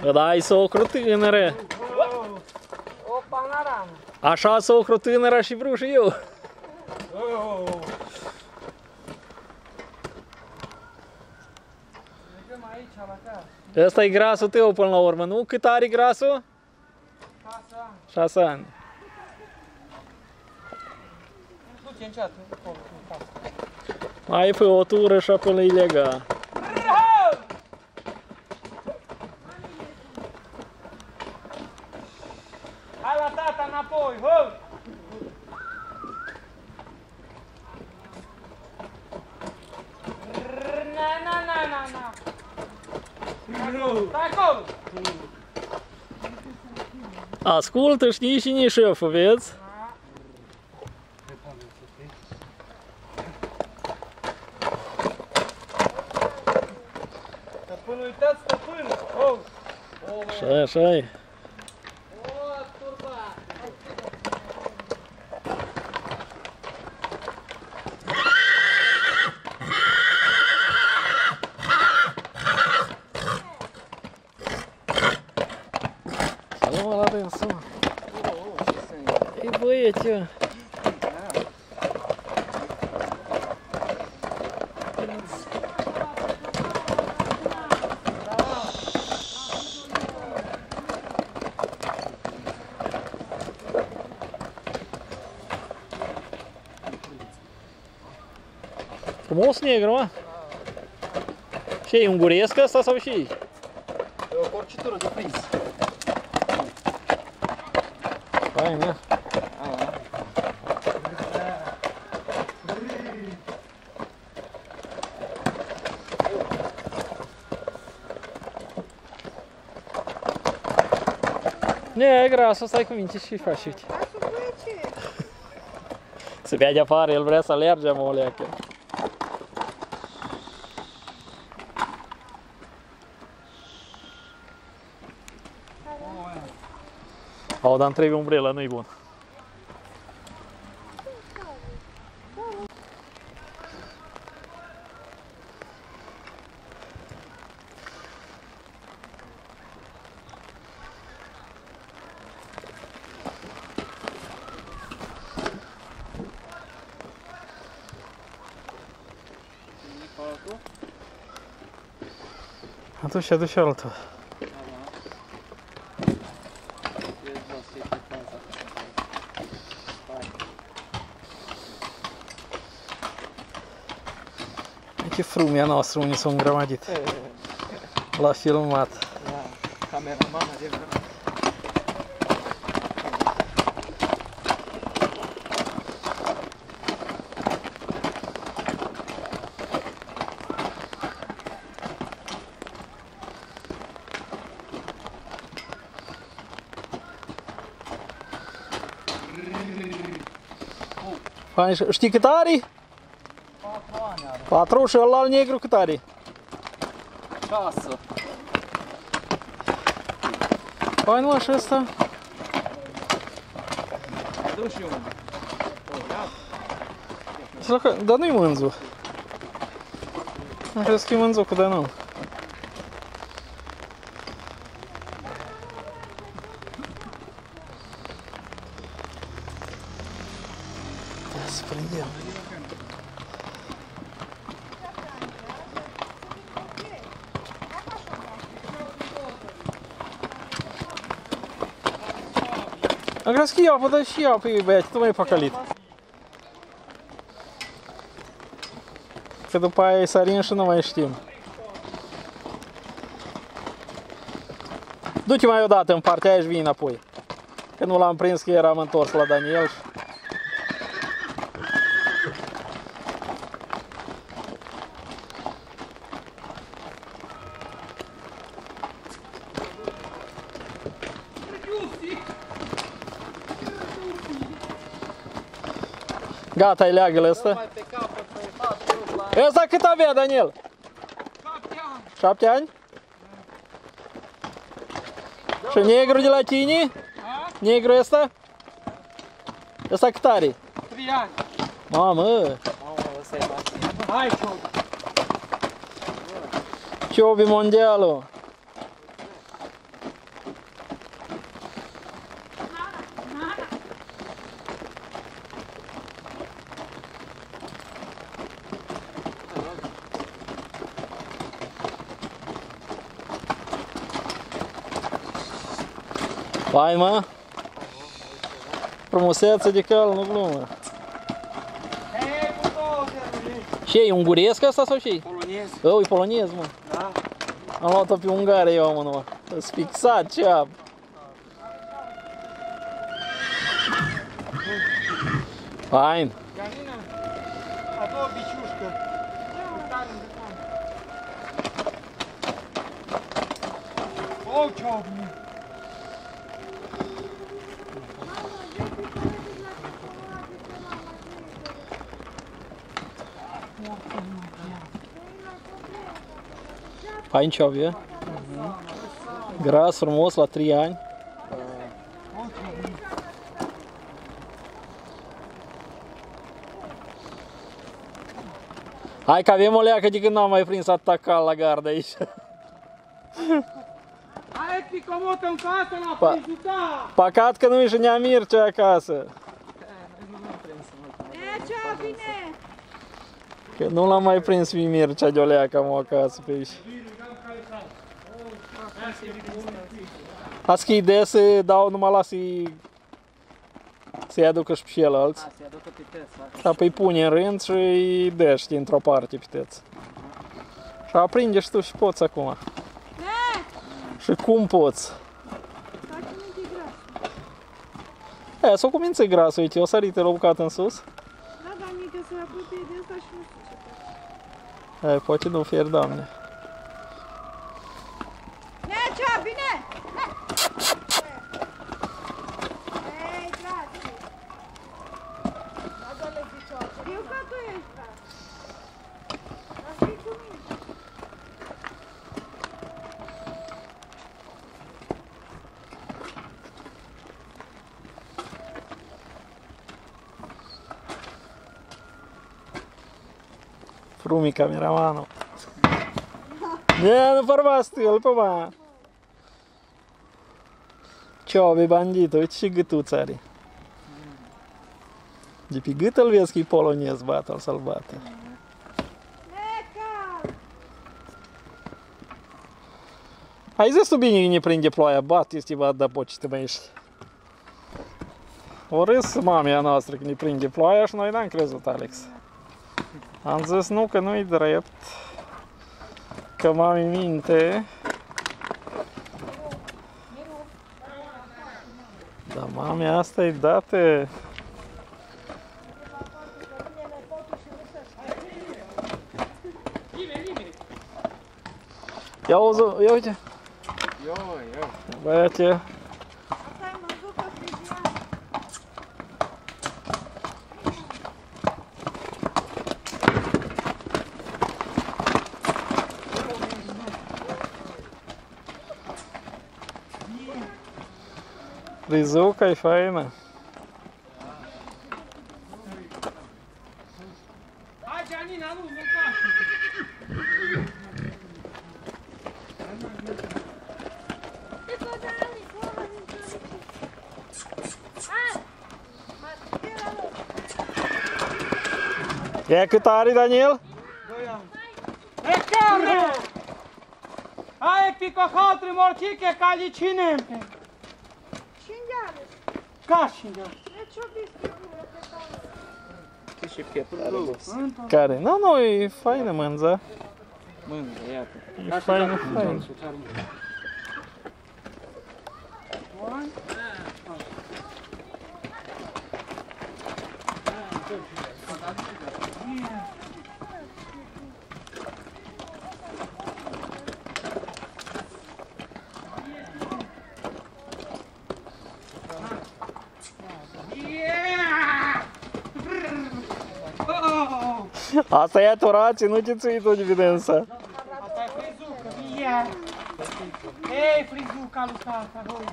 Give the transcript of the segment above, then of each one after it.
Da, ai socru tânără. O panoramă. Așa socru tânără și vreau și eu. Mergem aici, la casă. Ăsta e grasul tău până la urmă, nu? Cât are grasul? 6 ani. 6 ani. Du-te încet, acolo, în casă. Mai fă o tură și apoi e legal. Hai la tata înapoi, ho! Na. Stai acolo! Ascultă, știi și nici șeful, vezi? Stăpân, uitați stăpân! Oh! Așa-i. Mă, la dânsul, mă. Ei, băieți, frumos negru, mă. Ce-i, unguresc ăsta sau ce-i? E o porcitură de prins. Fain, mă. Ne, grasul, stai cu minte, ce faci, uite? Se vede afară, el vrea să alerge, mă, o leacă. Au, dar îmi trebuie umbrela, nu-i bun. Aduce altul. Ce frumea noastră unii s-au îngrămadit. L-a filmat. Cameraman adevărat. Fain, știi cât are? 4 ani are. 4 și ăla negru cât are? 6. Fain, mă, și ăsta? Adu și unul. Dar nu-i mânzu. Am crezut că e mânzucul, dar nu. Să prindem. Am crezut că e apă, dar și apă, băiat, tu mai e păcălit. Că după aia e sărim și nu mai știm. Du-te mai odată în partea aia și vii înapoi. Că nu l-am prins, că eram întors la Daniel. Gata, îi leagă-l ăsta. Ăsta cât avea, Daniel? 7 ani. 7 ani? Și negru de la tine? Negru ăsta? Ăsta cât are? 3 ani. Mamă! Hai, Ciobi. Ciobi mondialul! Fain, mă? Frumusețe de cal, nu glumă. Hei, buldozerul ești. Ce, e unguresc ăsta sau ce? Polonez. E polonez, mă. Da. Am luat-o pe Ungaria eu, mă, numai. Îs fixat, ceap. Fain. Janina, a doua biciușcă. O, ce-o bine. Fain ceop, e? Gras, frumos, la 3 ani. Hai că avem o leacă de când n-am mai prins atâta cal la gardă aici. Hai, picomotă în casă la frigița. Păcat că nu-i și nea Mircea acasă. Ce bine! Că nu l-am mai prins pe Mircea de o leacă am acasă pe aici. Azi că ideea să dau numai la să-i aducă și pe ceilalți. Să-i aducă pe tăți. Și apoi pune în rând și îi dești într-o parte pe tăți. Și aprinde și tu și poți acum. Și cum poți? S-o cumință grasă, uite, o sărite la bucată în sus. Da, dar mică se apropie de asta și nu știu ce face. Poate nu fier, Doamne. Ce bine! Ei, grație! Adă-le picioare. Eu ca tu ești, da. Dar fii cu mine. Frumi cameramanul. Nu vorba stâlpă, mă. Ciobe bandit, uite și gâtuț are. De pe gât îl vezi că e polonez, bată-l să-l bată. Ai zis tu bine că ne prinde ploaia, bat, este bat, da poți te mai ești. O râs mamea noastră că ne prinde ploaia și noi n-am crezut, Alex. Am zis nu, că nu-i drept, că mami minte. Dar mami, asta e dată. Ia uite. Băiate. Asta e măzucă frigiară. Frizuca e faină. Hai, Janina, nu, în casă. E cât are, Daniel? 2 ani. E care? Hai, pico haltri morciche, calicine. Șingheale. Ca șingheale. Ce-o biscuitură pe care? Și pieptul are gos. Care? Nu, e faină mânza. Mândră, iată. E faină, faină. Asta e aturație, nu ce ții tu dividența. Asta e frizucă, vie. Ei, frizuca lui tata, voi.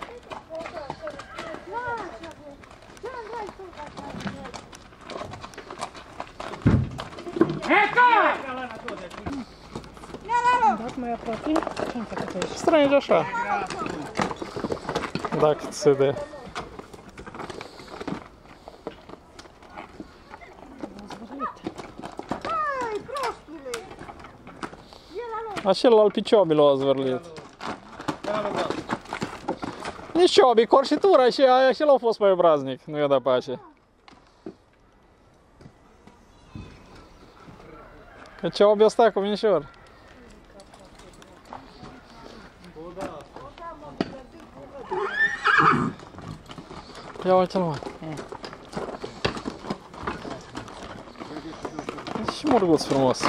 Strânge așa. Dacă ți se dă. Hai, prostule! E la loc. Acela al piciobii l-a zvârlit. Nicio, bicorșitura și aia și l-a fost mai obraznic, nu i-a dat pace. Că ce obi ăsta cu minișor. Ia uite-l, mă. Și murguț frumos.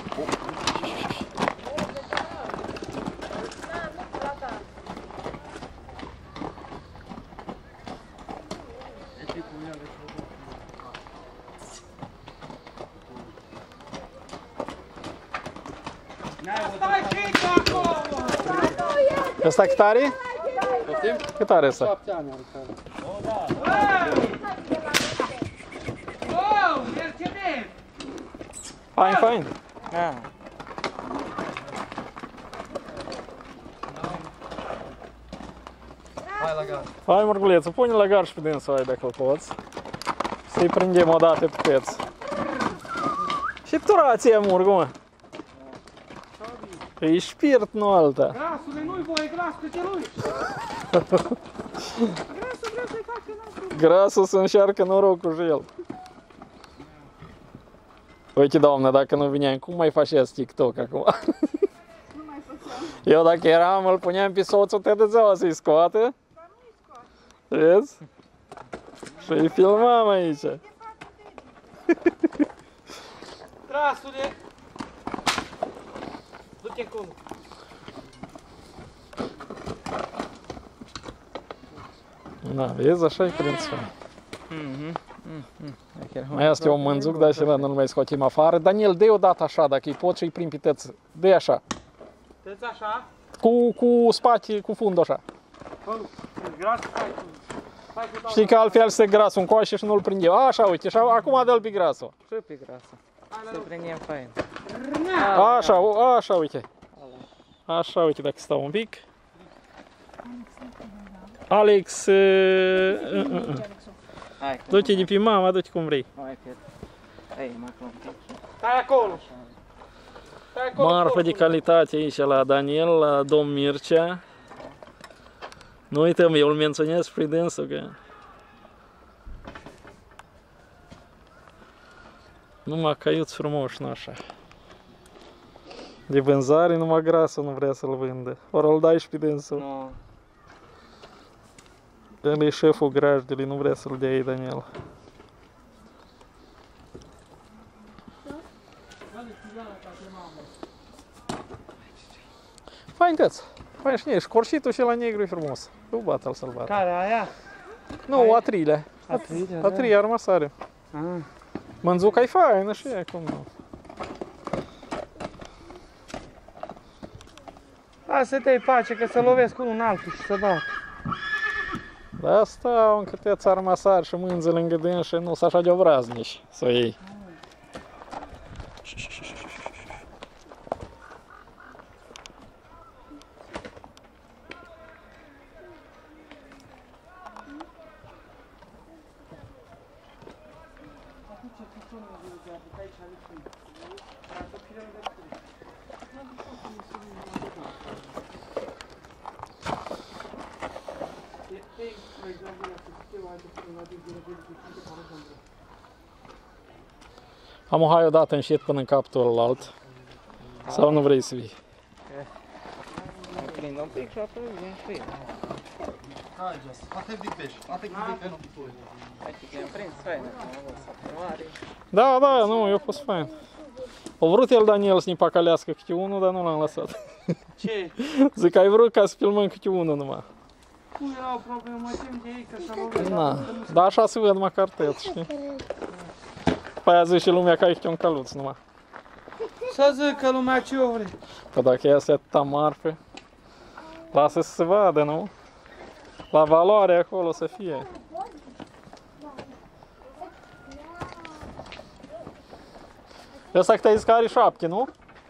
Stai și tu acolo! Ăsta cât are? Cât are ăsta? 7 ani are care. Oh, Mercedes! Fain, fain. Da. Hai la gar. Hai, mărgulețu, pune la gar și pe dânsul ai dacă-l poți. Să-i prindem o dată pe peț. Și pturație, murgu, mă. E șpirt, nu alta. Grasule, nu-i voie, gras pe celui! Grasul vrea să-i facă nasul! Grasul să înșearcă norocul și el. Uite, doamnă, dacă nu vineam, cum mai faci TikTok acum? Nu mai făceam. Eu dacă eram, îl puneam pe soțul te de ziua să-i scoate. Dar nu-i scot. Vezi? Și îi filmam aici. Grasule! Du-te acolo! Na, vezi, așa e prințul. Mai este un mânzuc, dar și ăla nu-l mai scoatem afară. Daniel, dă-i odată așa, dacă îi poți și-i prin piteț. Dă-i așa. Dă-ți așa? Cu spate, cu fundul așa. Grasul, stai tu! Stai cu Știi că altfel se grasul în coașe și nu-l prinde. Așa, uite, și acum dă-l pe grasul. Și pe grasă. Să prindem fain. Așa, așa, uite. Așa, uite, dacă stau un pic. Alex, Hai, du-te de pe mama, du-te cum vrei. Hai, Piet. Hai, mă acolo. Stai acolo! Stai acolo! Marfă de calitate aici la Daniel, la domn Mircea. Nu uităm, eu îl menționez pe dânsul că... Numai caiuți frumoși, nu așa. De vânzare, numai grasul nu vrea să-l vândă. Ori îl dai și pe dânsul. Nu. El e șeful grajdului, nu vrea să-l dea ei Daniel. Fain căț. Fain și ești corșitul și la negru e frumos. Tu bată-l să-l bată. Care, aia? Nu, a treilea. A treilea, A treia armasare. Ah. Mânzuca e faină și e cum nu. Hai să te-ai pace, că să lovesc unul în altul și să bat. De asta încă te-ați armasari și mânză lângă dâns și nu s așa de obraznici să o iei. Am o hai odată înșit până în capul ălalt. Sau nu vrei să vii? Mă prind un pic și apoi vin și eu. Hai, jos. Atât de pești. Atât de pe nu. Hai că am prins fain, am avut săptămâni. Da, da, nu, eu fost fain. A vrut el Daniel să ne păcălească câte unul, dar nu l-am lăsat. Ce? Zic, ai vrut ca să filmăm câte unul numai. Nu era o problemă, mă tem de ei, că să lovesc. Na, dar așa se văd măcar tăți, știi? După aia zice lumea că ai câte un căluț numai. Să zic că lumea ce o vrea. Că dacă iasă atâta marfe, lasă să se vadă, nu? La valoare acolo să fie. Ăsta cât ai zis că are 7, nu?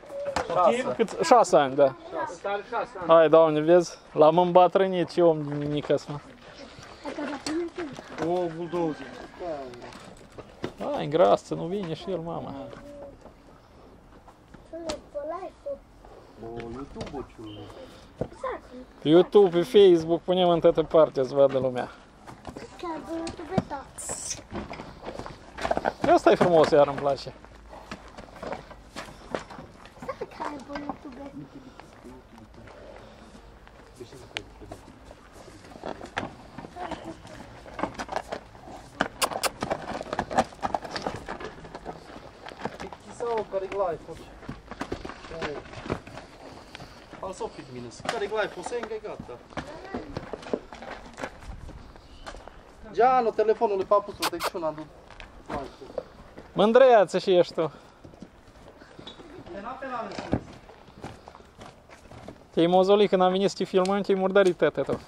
6 ani, da. Ăsta are 6 ani. Hai, Doamne, vezi? L-am îmbătrânit și om din micăs, mă. O, buldozer. Hai, îngrasă, nu vine și el, mama. Pe YouTube-ul ciulă. Pe YouTube, pe Facebook, punem în toată partea să vadă lumea. Chiar pe YouTube, da. Asta e frumos, iar îmi place. Stai care pe YouTube. Sau care-i live-ul? Al s-o fi minus. Care-i live-ul? Se e gata. Giano, telefonul lui papusul, de ce n-am dus live-ul? Mândreață și ești tu. E n-apelare sus. Te-ai mozolit când am venit să te filmăm, te-ai murdărit tete tu.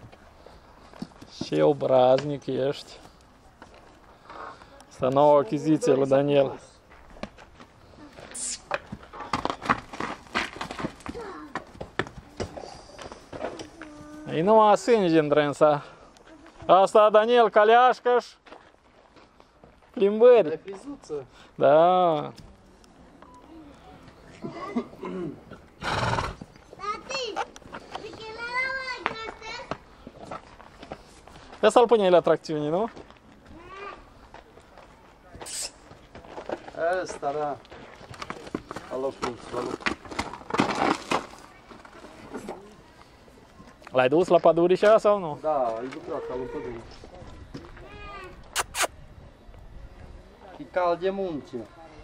Ce obraznic ești. Asta nouă achiziție lui Daniel. E numai sânge în drânsa. Asta Daniel Caleașcaș. Plimbări. E frizuță. Da. Tati, bichelera mai crește? Ia să-l puneai la tracțiuni, nu? Ăsta, da. Alo, plus, alo. L-ai dus la Pădurișa sau nu? Da, e lucrat ca lui pădure. E cald de munce.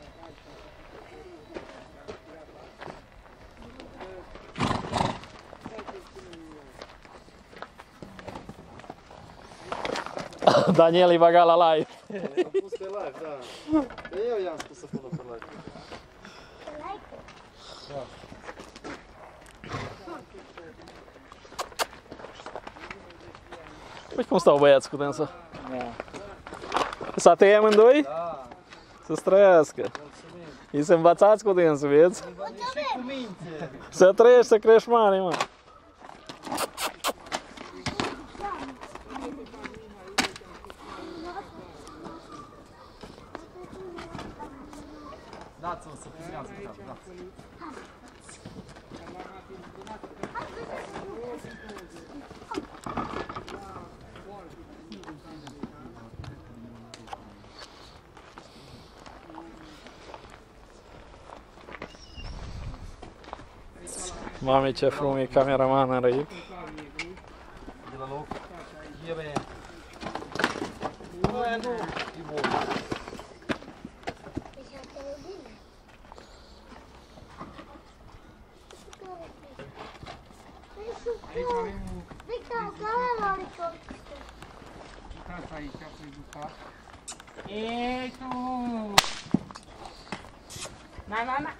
Daniel îi băga la live. Am pus pe live, da. Eu i-am spus să pună pe live. Uite cum stau băiați cu dânsa. Să tăie amândoi? Da, Să-ți trăiască. mulțumim. Ei să învățați cu dânsul, vezi? Și cu minte. Să trăiești, să crești mare, mă. Dați-o să filmează, dați. Mami, ce frum e cameraman înrăit. De la loc. E bine. Nu, e bun. Victor, care l-a ridicat? Uitați aici, frizuca. Ei, tu! Na.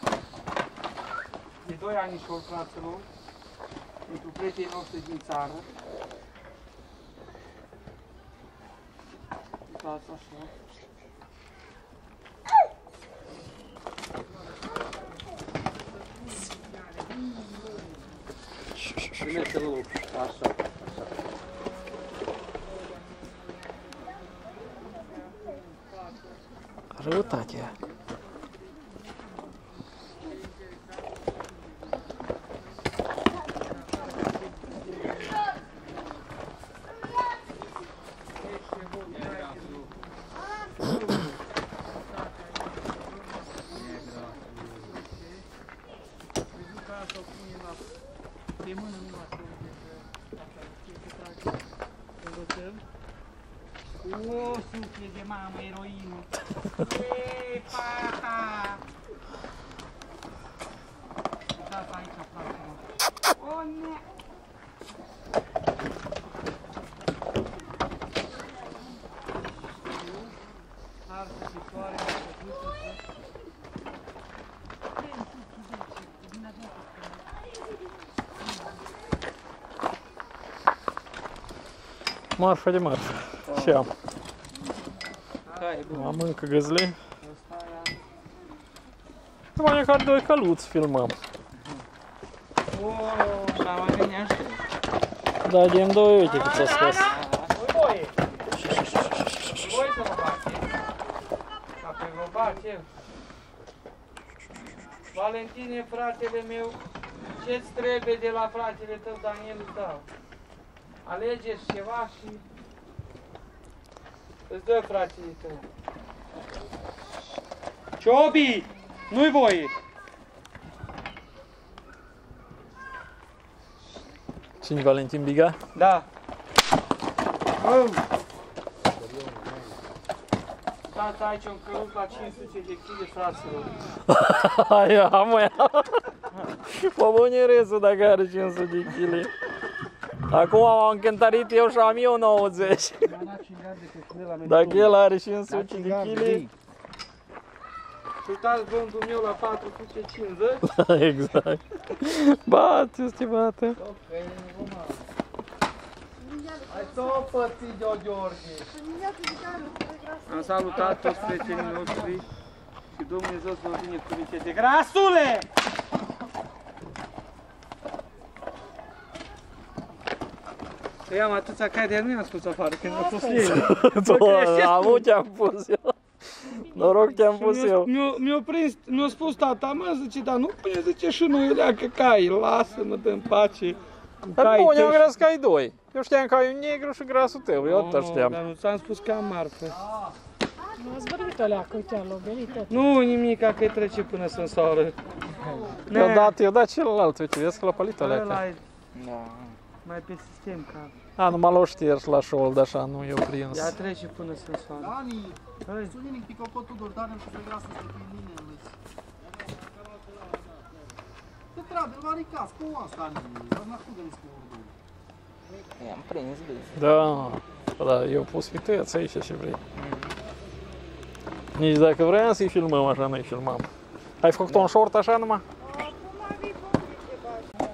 De 2 anișori, fraților, pentru prietenii noștri din țară. Uitați așa. Primește-l loc. Așa. Răutatea. Pe mână nu așa, o, suflet de mamă, eroină! Ei, pata! Uitați aici, fraților! O, ne! Arsă și soare, Marfă de marfă. Și am. Hai, bun. Am încă găzle. Ăsta ia. Mai e ca 2 căluți filmăm. O, la mai bine așa. Da, de-mi 2, uite cât s-a scos. Voi să mă bați. Dacă vă bați eu. Valentine, fratele meu, ce-ți trebuie de la fratele tău, Daniel, îți dau. Alegeți ceva și îți dă fratele tău. Ciobi! Nu-i voie! Cine Valentin Biga? Da. Tata, aici un căruț la 500 de kg, fraților. Aia, mă, mă bunerezul dacă are 500 de kg. Acum am încântărit eu și am eu 90. Dacă el are 500 de kg. Uitați vândul meu la 450. Exact. Bate, stimate. Hai să o pății, Gheorghe. Am salutat toți prietenii noștri și Dumnezeu să vă binecuvânteze. Grasule! Că i-am atâția cai de el, nu i-am spus afară, când a fost ei. Am ce-am pus eu. Noroc te-am pus eu. Mi-a prins, mi-a spus tata, mă, zice, dar nu pune, zice, și nu iuleacă cai, lasă-mă, dă-mi pace. Dar bun, eu gras că ai doi. Eu știam că ai un negru și grasul tău, eu tot știam. Dar nu ți-am spus că am marfă. Nu ați vorbit alea, că uite, l-au venit tot. Nu, nimic, că îi trece până să însoară. Eu dat celălalt, uite, vezi că l-a palit alea. Ăla e mai pe sistem, ca. A, numai l-o șters la șold, așa, nu eu prins. Ea trece până să însoară. Dani, Hai. suni pic o Tudor, Dani, să se grasă să fie mine. Ce treabă, îl va rica, cu asta, Dani, nu de cu ordul. I-am prins bine. Da, eu pus vități aici ce vrei. Nici dacă vreau să-i filmăm așa, nu-i filmam. Ai făcut un short așa numai? Acum avem băuți de bani.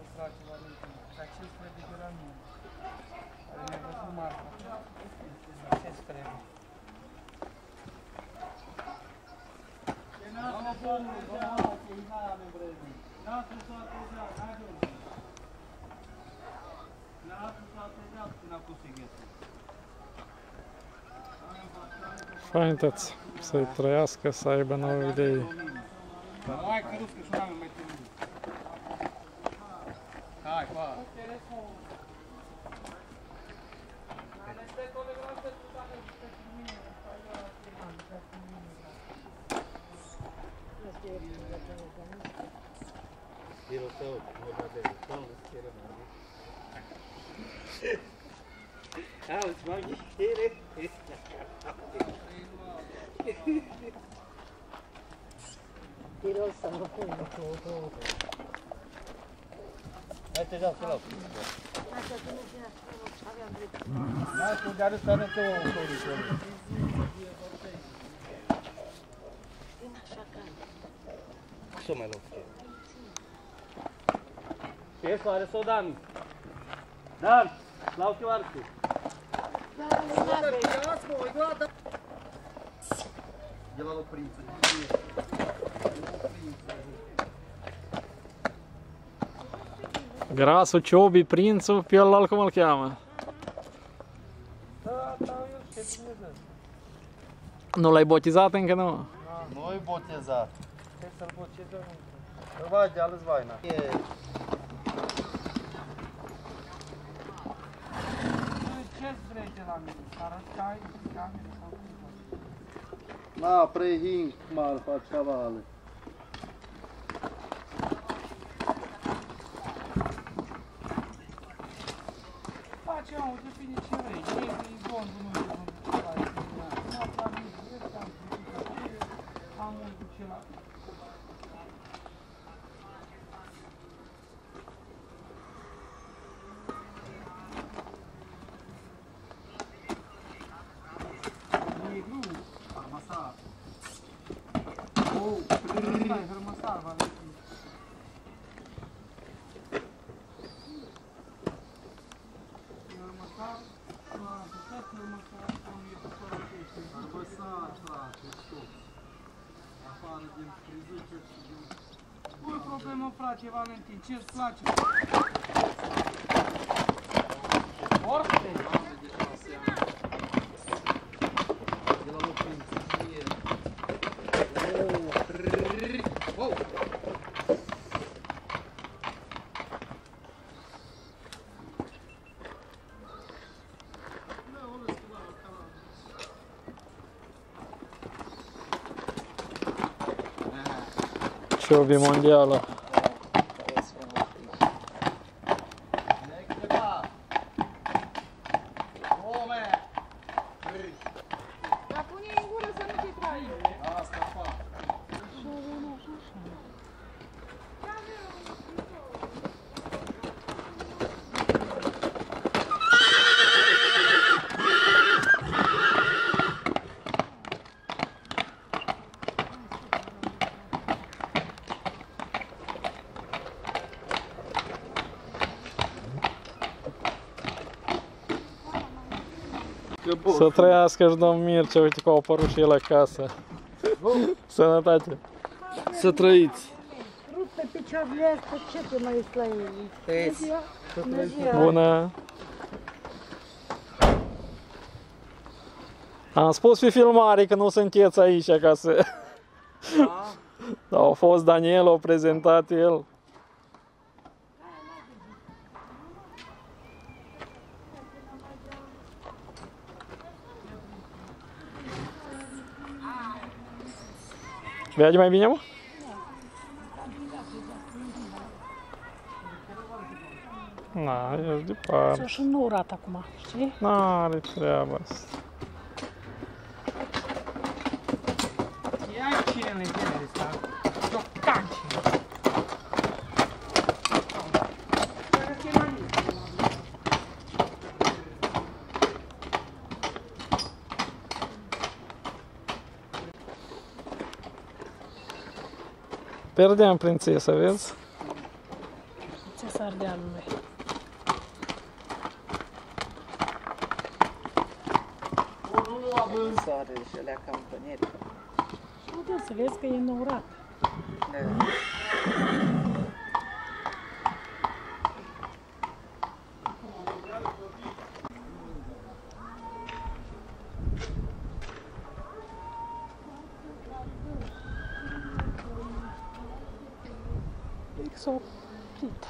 Fain tăți, să-i trăiască, să aibă nouă idei. Hai, căruț, că și n-am mai terminat. Hai, pa! Auzi, mă, ghiere! Hai te dau să lau. Hai cu care să arătă o soluție. Ce mai luăm? Ce ești oare sau Dan? Dan, lau ce oarcă. De la loprință. Grasul, Ciobi, prințul, pe ălalt cum îl cheamă? Da, eu știu ce bine. Nu l-ai botezat încă, nu? Nu-i botezat. Trebuie să-l botezăm. Îl vai de alăs vaina. Ce-ți vrei de la mine? Să arăți cai, camere sau cum? Na, prehing, mal, fac cavale. Face, mă, depinde ce vrei. E bondul, nu e bondul. Am mult cu celălalt. Negru, Armasar. oh, stai, hărmăsar, Valentin. Hărmăsar, nu am apucat, hărmăsar, am ieșit pește. Armasar, frate, stop. Afară din frizică și din... Nu-i problemă, frate, Valentin, ce-ți place? Orte! De 6 ani. De la loprință. Oh! Șobi mondială. Dar pune în gură să nu te tragi. Asta fac. Să trăiască-și domn Mircea, uite că au apărut și el acasă. Sănătate! Să trăiți. Rup pe picioarele astea, ce te mai ești la el? Vezi? Bună ziua! Bună! Am spus pe filmare că nu sunteți aici ca să... Da, a fost Daniel, a prezentat el. Vede mai bine, mă? Na, ești departe. S-a și înourat acum, știi? N-are treaba asta. Ia cine le vede asta? Tocanci. Pierdeam prințesa, vezi? Ce sardealului. Soarele și alea cam păneri. Uite, să vezi că e înourat. S-a oprit.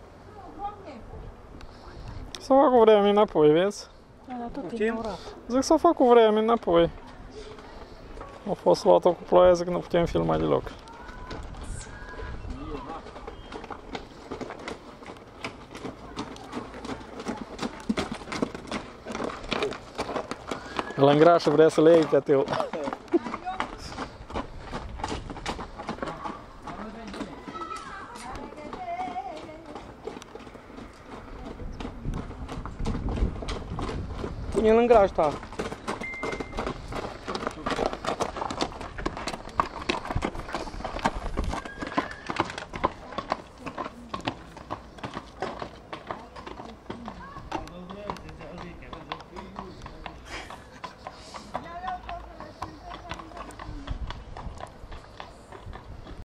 Să fac cu vreme înapoi, vezi? Dar tot e înourat. Zic să fac cu vreme înapoi. A fost luat-o cu ploaia, zic că nu putem filma deloc. Îl îngrașă, vrea să le iei ca tău. Pune-l în graș, ta.